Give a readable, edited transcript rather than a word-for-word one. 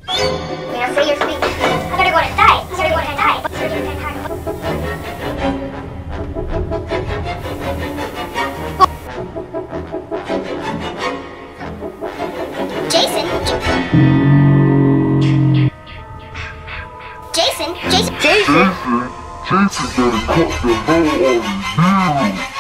Now say your speech. I better go on a diet. I better go on a diet. Jason. Jason. Jason gotta cut the hell out of you.